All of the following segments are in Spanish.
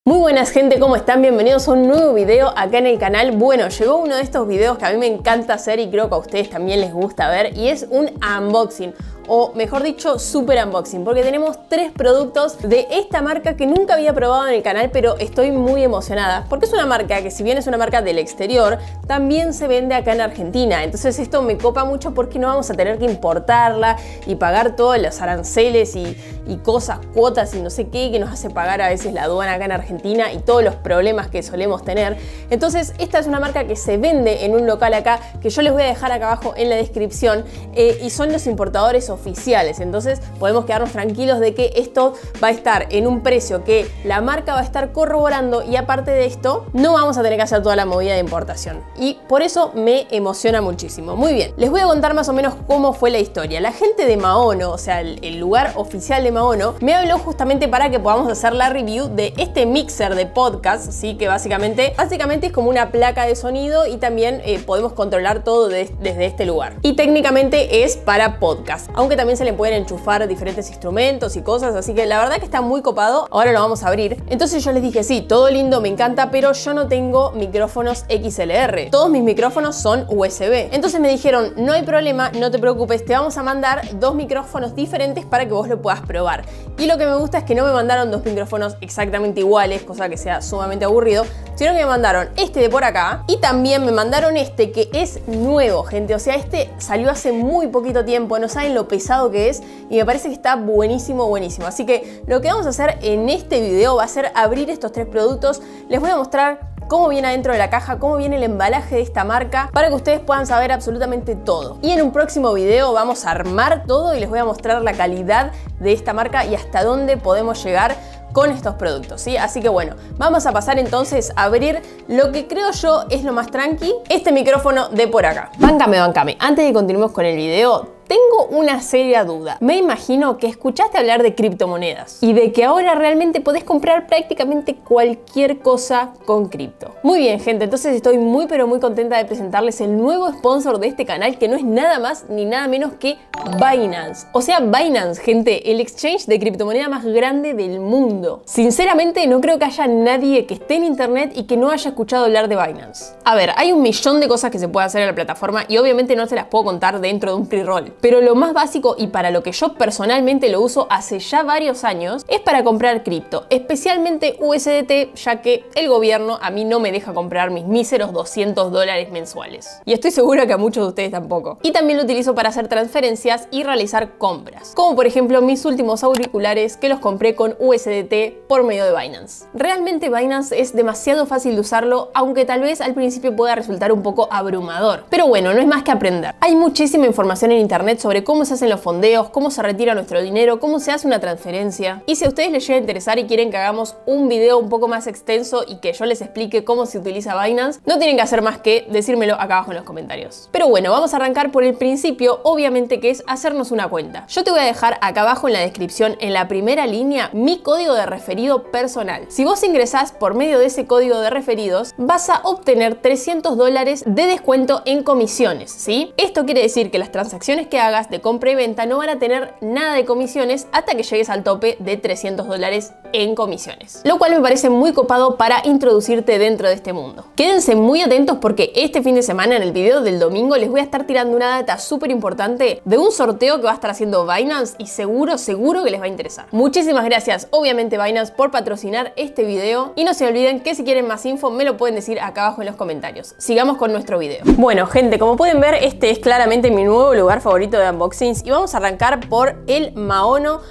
Muy buenas gente, ¿cómo están? Bienvenidos a un nuevo video acá en el canal. Bueno, llegó uno de estos videos que a mí me encanta hacer y creo que a ustedes también les gusta ver, y es un unboxing, o mejor dicho, super unboxing, porque tenemos 3 productos de esta marca que nunca había probado en el canal, pero estoy muy emocionada, porque es una marca que, si bien es una marca del exterior, también se vende acá en Argentina. Entonces esto me copa mucho porque no vamos a tener que importarla y pagar todos los aranceles y cosas, cuotas y no sé qué, que nos hace pagar a veces la aduana acá en Argentina y todos los problemas que solemos tener. Entonces esta es una marca que se vende en un local acá, que yo les voy a dejar acá abajo en la descripción, y son los importadores oficiales. Entonces podemos quedarnos tranquilos de que esto va a estar en un precio que la marca va a estar corroborando, y aparte de esto no vamos a tener que hacer toda la movida de importación, y por eso me emociona muchísimo. Muy bien, les voy a contar más o menos cómo fue la historia. La gente de Maono, o sea el lugar oficial de Maono, me habló justamente para que podamos hacer la review de este mixer de podcast, ¿sí? Que básicamente es como una placa de sonido, y también podemos controlar todo desde este lugar, y técnicamente es para podcast, aunque también se le pueden enchufar diferentes instrumentos y cosas, así que la verdad que está muy copado. Ahora lo vamos a abrir. Entonces yo les dije, sí, todo lindo, me encanta, pero yo no tengo micrófonos XLR, todos mis micrófonos son USB. Entonces me dijeron, no hay problema, no te preocupes, te vamos a mandar 2 micrófonos diferentes para que vos lo puedas probar. Y lo que me gusta es que no me mandaron 2 micrófonos exactamente iguales, cosa que sea sumamente aburrido, sino que me mandaron este de por acá, y también me mandaron este que es nuevo, gente. O sea, este salió hace muy poquito tiempo, no saben lo pesado que es, y me parece que está buenísimo, buenísimo. Así que lo que vamos a hacer en este video va a ser abrir estos 3 productos. Les voy a mostrar cómo viene adentro de la caja, cómo viene el embalaje de esta marca, para que ustedes puedan saber absolutamente todo. Y en un próximo video vamos a armar todo y les voy a mostrar la calidad de esta marca y hasta dónde podemos llegar con estos productos, ¿sí? Así que bueno, vamos a pasar entonces a abrir lo que creo yo es lo más tranqui, este micrófono de por acá. Báncame. Antes de continuemos con el video, tengo una seria duda. Me imagino que escuchaste hablar de criptomonedas y de que ahora realmente podés comprar prácticamente cualquier cosa con cripto. Muy bien, gente, entonces estoy muy pero muy contenta de presentarles el nuevo sponsor de este canal, que no es nada más ni nada menos que Binance. O sea, Binance, gente, el exchange de criptomoneda más grande del mundo. Sinceramente, no creo que haya nadie que esté en internet y que no haya escuchado hablar de Binance. A ver, hay un millón de cosas que se puede hacer en la plataforma y obviamente no se las puedo contar dentro de un pre-roll. Pero lo más básico, y para lo que yo personalmente lo uso hace ya varios años, es para comprar cripto, especialmente USDT, ya que el gobierno a mí no me deja comprar mis míseros $200 mensuales. Y estoy segura que a muchos de ustedes tampoco. Y también lo utilizo para hacer transferencias y realizar compras, como por ejemplo mis últimos auriculares, que los compré con USDT por medio de Binance. Realmente Binance es demasiado fácil de usarlo, aunque tal vez al principio pueda resultar un poco abrumador. Pero bueno, no es más que aprender. Hay muchísima información en internet sobre cómo se hacen los fondeos, cómo se retira nuestro dinero, cómo se hace una transferencia. Y si a ustedes les llega a interesar y quieren que hagamos un video un poco más extenso y que yo les explique cómo se utiliza Binance, no tienen que hacer más que decírmelo acá abajo en los comentarios. Pero bueno, vamos a arrancar por el principio, obviamente, que es hacernos una cuenta. Yo te voy a dejar acá abajo en la descripción, en la primera línea, mi código de referido personal. Si vos ingresás por medio de ese código de referidos, vas a obtener $300 de descuento en comisiones, ¿sí? Esto quiere decir que las transacciones que hagas de compra y venta no van a tener nada de comisiones hasta que llegues al tope de $300 en comisiones, lo cual me parece muy copado para introducirte dentro de este mundo. Quédense muy atentos porque este fin de semana, en el video del domingo, les voy a estar tirando una data súper importante de un sorteo que va a estar haciendo Binance, y seguro que les va a interesar. Muchísimas gracias, obviamente, Binance, por patrocinar este video, y no se olviden que si quieren más info me lo pueden decir acá abajo en los comentarios. Sigamos con nuestro video. Bueno, gente, como pueden ver, este es claramente mi nuevo lugar favorito de unboxings, y vamos a arrancar por el Maono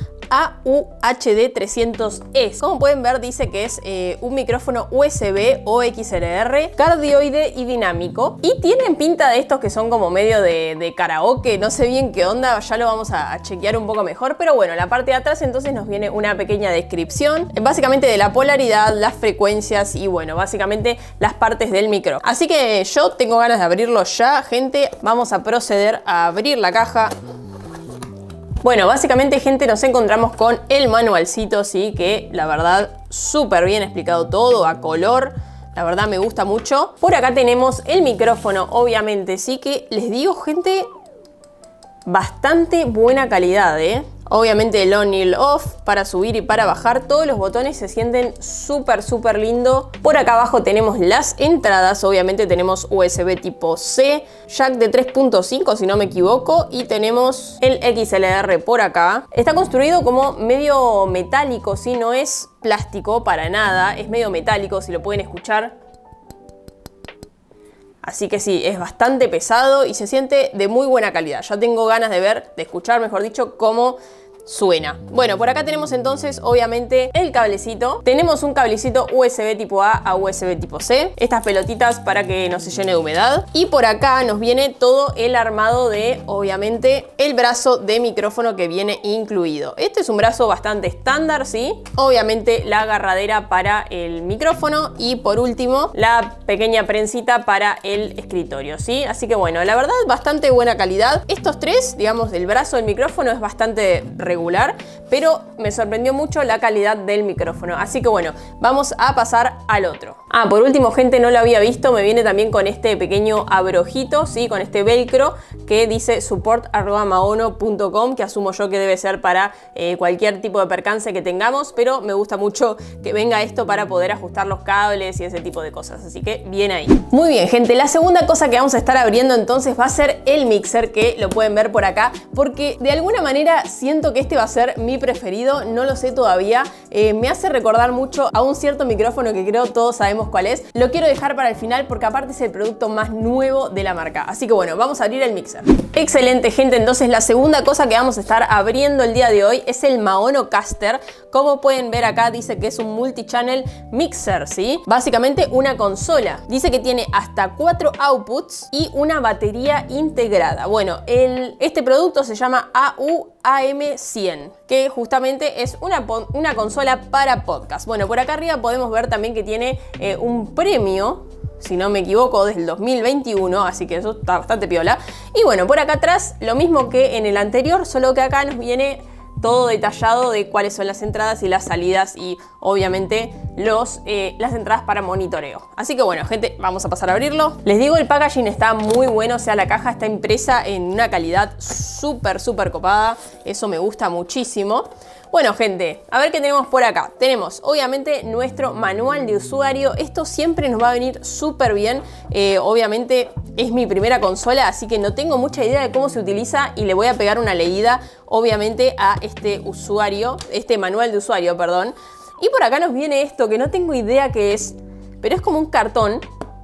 AUHD 300S. Como pueden ver, dice que es un micrófono USB o XLR, cardioide y dinámico, y tienen pinta de estos que son como medio de karaoke. No sé bien qué onda, ya lo vamos a chequear un poco mejor, pero bueno, la parte de atrás entonces nos viene una pequeña descripción, básicamente de la polaridad, las frecuencias y bueno, básicamente las partes del micro. Así que yo tengo ganas de abrirlo ya, gente. Vamos a proceder a abrir la caja. Bueno, básicamente, gente, nos encontramos con el manualcito, sí, que la verdad súper bien explicado todo, a color. La verdad me gusta mucho. Por acá tenemos el micrófono, obviamente, sí, que les digo, gente, bastante buena calidad, ¿eh? Obviamente el on y el off para subir y para bajar. Todos los botones se sienten súper lindo. Por acá abajo tenemos las entradas. Obviamente tenemos USB tipo C, jack de 3.5 si no me equivoco, y tenemos el XLR por acá. Está construido como medio metálico, ¿sí? No es plástico para nada, es medio metálico, si lo pueden escuchar. Así que sí, es bastante pesado y se siente de muy buena calidad. Ya tengo ganas de escuchar, mejor dicho, cómo suena. Bueno, por acá tenemos entonces obviamente el cablecito. Tenemos un cablecito USB tipo A USB tipo C. Estas pelotitas para que no se llene de humedad. Y por acá nos viene todo el armado de, obviamente, el brazo de micrófono que viene incluido. Este es un brazo bastante estándar, ¿sí? Obviamente la agarradera para el micrófono y por último la pequeña prensita para el escritorio, ¿sí? Así que bueno, la verdad bastante buena calidad. Estos tres, digamos, el brazo del micrófono es bastante regular, pero me sorprendió mucho la calidad del micrófono. Así que bueno, vamos a pasar al otro. Por último, gente, no lo había visto, me viene también con este pequeño abrojito, ¿sí? Con este velcro que dice support@maono.com, que asumo yo que debe ser para cualquier tipo de percance que tengamos, pero me gusta mucho que venga esto para poder ajustar los cables y ese tipo de cosas, así que bien ahí. Muy bien, gente, la segunda cosa que vamos a estar abriendo entonces va a ser el mixer, que lo pueden ver por acá, porque de alguna manera siento que este va a ser mi preferido, no lo sé todavía. Me hace recordar mucho a un cierto micrófono que creo todos sabemos cuál es. Lo quiero dejar para el final porque aparte es el producto más nuevo de la marca. Así que bueno, vamos a abrir el mixer. Excelente, gente, entonces la segunda cosa que vamos a estar abriendo el día de hoy es el Maono Caster. Como pueden ver acá dice que es un multi-channel mixer, ¿sí? Básicamente una consola. Dice que tiene hasta 4 outputs y una batería integrada. Bueno, este producto se llama AU-AM100, que justamente es una consola para podcast. Bueno, por acá arriba podemos ver también que tiene un premio, si no me equivoco, desde el 2021, así que eso está bastante piola. Y bueno, por acá atrás lo mismo que en el anterior, solo que acá nos viene todo detallado de cuáles son las entradas y las salidas y obviamente las entradas para monitoreo. Así que bueno, gente, vamos a pasar a abrirlo. Les digo, el packaging está muy bueno, o sea, la caja está impresa en una calidad súper copada. Eso me gusta muchísimo. Bueno, gente, a ver qué tenemos por acá. Tenemos, obviamente, nuestro manual de usuario. Esto siempre nos va a venir súper bien. Obviamente, es mi primera consola, así que no tengo mucha idea de cómo se utiliza y le voy a pegar una leída, obviamente, a este manual de usuario, perdón. Y por acá nos viene esto, que no tengo idea qué es, pero es como un cartón.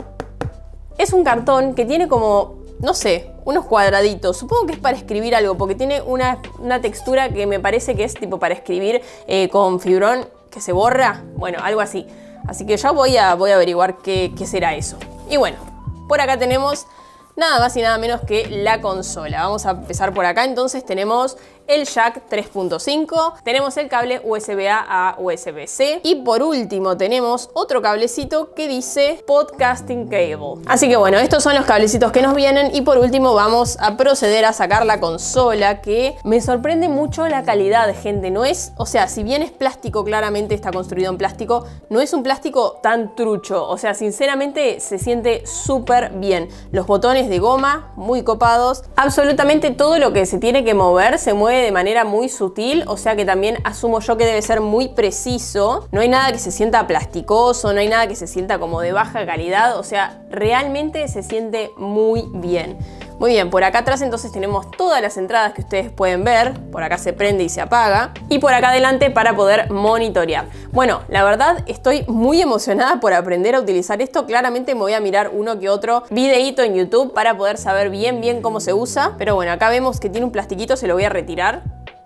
Es un cartón que tiene como, no sé, unos cuadraditos. Supongo que es para escribir algo, porque tiene una textura que me parece que es tipo para escribir con fibrón que se borra. Bueno, algo así. Así que ya voy a averiguar qué será eso. Y bueno, por acá tenemos nada más y nada menos que la consola. Vamos a empezar por acá. Entonces tenemos el jack 3.5, tenemos el cable USB-A a USB-C y por último tenemos otro cablecito que dice Podcasting Cable. Así que bueno, estos son los cablecitos que nos vienen y por último vamos a proceder a sacar la consola, que me sorprende mucho la calidad, gente. No es, o sea, si bien es plástico, claramente está construido en plástico, no es un plástico tan trucho, o sea, sinceramente se siente súper bien. Los botones de goma, muy copados, absolutamente todo lo que se tiene que mover se mueve de manera muy sutil, o sea que también asumo yo que debe ser muy preciso. No hay nada que se sienta plasticoso, no hay nada que se sienta como de baja calidad, o sea, realmente se siente muy bien. Muy bien, por acá atrás entonces tenemos todas las entradas que ustedes pueden ver. Por acá se prende y se apaga. Y por acá adelante para poder monitorear. Bueno, la verdad estoy muy emocionada por aprender a utilizar esto. Claramente me voy a mirar uno que otro videíto en YouTube para poder saber bien cómo se usa. Pero bueno, acá vemos que tiene un plastiquito, se lo voy a retirar.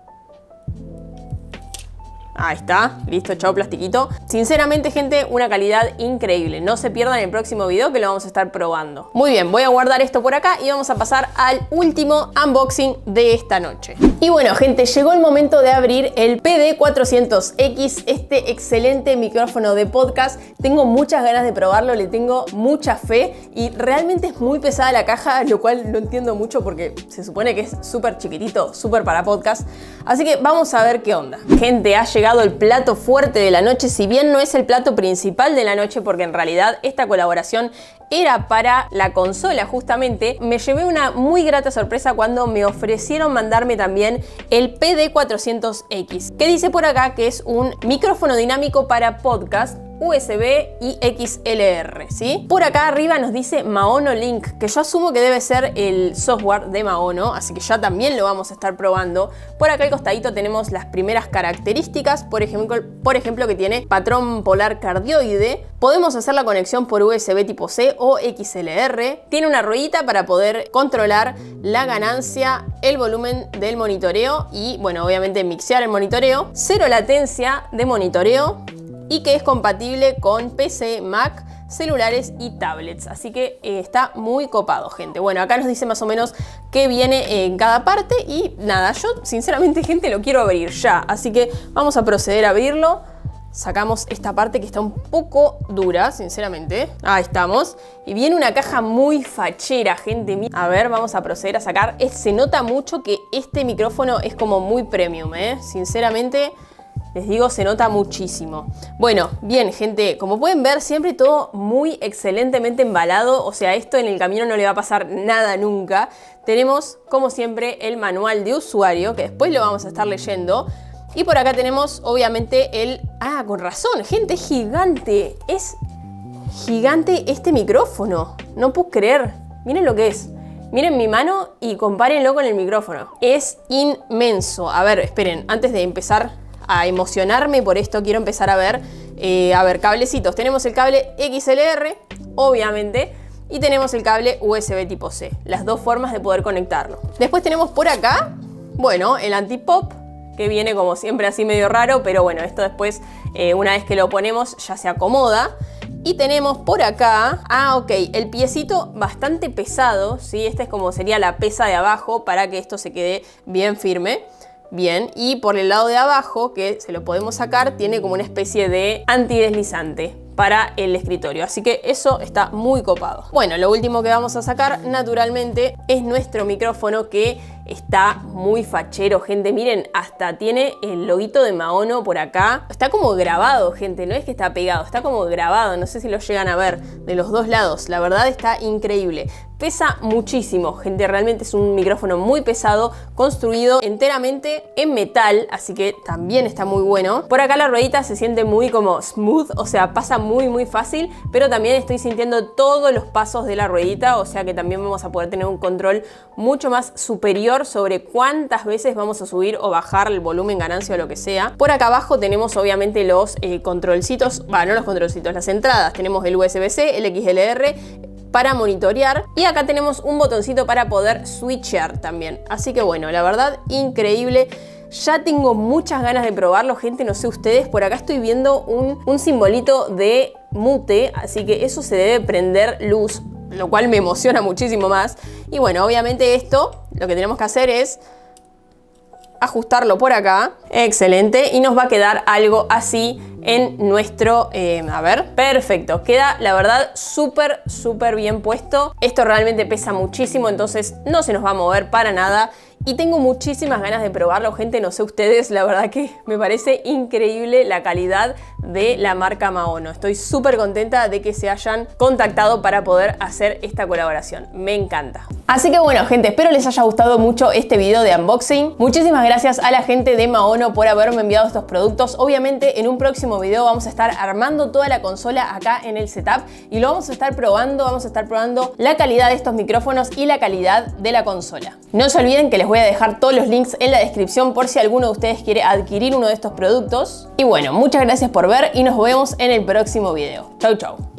Ahí está, listo, chao plastiquito. Sinceramente, gente, una calidad increíble. No se pierdan el próximo video que lo vamos a estar probando. Muy bien, voy a guardar esto por acá y vamos a pasar al último unboxing de esta noche. Y bueno, gente, llegó el momento de abrir el PD400X, este excelente micrófono de podcast. Tengo muchas ganas de probarlo, le tengo mucha fe y realmente es muy pesada la caja, lo cual no entiendo mucho porque se supone que es súper chiquitito, súper para podcast. Así que vamos a ver qué onda. Gente, ha llegado llegado el plato fuerte de la noche, si bien no es el plato principal de la noche, porque en realidad esta colaboración era para la consola justamente. Me llevé una muy grata sorpresa cuando me ofrecieron mandarme también el PD400X, que dice por acá que es un micrófono dinámico para podcast USB y XLR, ¿sí? Por acá arriba nos dice Maono Link, que yo asumo que debe ser el software de Maono, así que ya también lo vamos a estar probando. Por acá al costadito tenemos las primeras características, por ejemplo que tiene patrón polar cardioide. Podemos hacer la conexión por USB tipo C o XLR. Tiene una ruedita para poder controlar la ganancia, el volumen del monitoreo y, bueno, obviamente mixear el monitoreo. Cero latencia de monitoreo y que es compatible con PC, Mac, celulares y tablets. Así que está muy copado, gente. Bueno, acá nos dice más o menos qué viene en cada parte y nada, yo sinceramente, gente, lo quiero abrir ya. Así que vamos a proceder a abrirlo. Sacamos esta parte que está un poco dura, sinceramente. Ahí estamos. Y viene una caja muy fachera, gente. A ver, vamos a proceder a sacar. Se nota mucho que este micrófono es como muy premium, sinceramente. Les digo, se nota muchísimo. Bueno, bien, gente, como pueden ver, siempre todo muy excelentemente embalado. O sea, esto en el camino no le va a pasar nada nunca. Tenemos, como siempre, el manual de usuario, que después lo vamos a estar leyendo. Y por acá tenemos, obviamente, el... Ah, con razón, gente, es gigante. Es gigante este micrófono. No puedo creer. Miren lo que es. Miren mi mano y compárenlo con el micrófono. Es inmenso. A ver, esperen, antes de empezar a emocionarme por esto, quiero empezar a ver cablecitos. Tenemos el cable XLR, obviamente, y tenemos el cable USB tipo C. Las dos formas de poder conectarlo. Después tenemos por acá, bueno, el anti-pop, que viene como siempre así medio raro, pero bueno, esto después, una vez que lo ponemos, ya se acomoda. Y tenemos por acá, ok, el piecito bastante pesado, ¿sí? Este es como sería la pesa de abajo para que esto se quede bien firme. Bien, y por el lado de abajo, que se lo podemos sacar, tiene como una especie de antideslizante para el escritorio, así que eso está muy copado. Bueno, lo último que vamos a sacar, naturalmente, es nuestro micrófono, que está muy fachero, gente. Miren, hasta tiene el loguito de Maono por acá. Está como grabado, gente, no es que está pegado, está como grabado. No sé si lo llegan a ver de los dos lados. La verdad está increíble. Pesa muchísimo, gente, realmente es un micrófono muy pesado, construido enteramente en metal, así que también está muy bueno. Por acá la ruedita se siente muy como smooth, o sea, pasa muy fácil, pero también estoy sintiendo todos los pasos de la ruedita, o sea que también vamos a poder tener un control mucho más superior sobre cuántas veces vamos a subir o bajar el volumen, ganancia o lo que sea. Por acá abajo tenemos obviamente los controlcitos, no los controlcitos, las entradas. Tenemos el USB-C, el XLR, para monitorear, y acá tenemos un botoncito para poder switchear también. Así que bueno, la verdad, increíble. Ya tengo muchas ganas de probarlo, gente, no sé ustedes. Por acá estoy viendo un simbolito de mute, así que eso se debe prender luz, lo cual me emociona muchísimo más. Y bueno, obviamente esto, lo que tenemos que hacer es ajustarlo por acá. Excelente, y nos va a quedar algo así en nuestro, perfecto, queda la verdad súper bien puesto. Esto realmente pesa muchísimo, entonces no se nos va a mover para nada. Y tengo muchísimas ganas de probarlo, gente, no sé ustedes, la verdad que me parece increíble la calidad de la marca Maono. Estoy súper contenta de que se hayan contactado para poder hacer esta colaboración, me encanta. Así que bueno, gente, espero les haya gustado mucho este video de unboxing. Muchísimas gracias a la gente de Maono por haberme enviado estos productos. Obviamente en un próximo video vamos a estar armando toda la consola acá en el setup y lo vamos a estar probando la calidad de estos micrófonos y la calidad de la consola. No se olviden que les voy a dejar todos los links en la descripción por si alguno de ustedes quiere adquirir uno de estos productos. Y bueno, muchas gracias por ver y nos vemos en el próximo video. Chau, chau.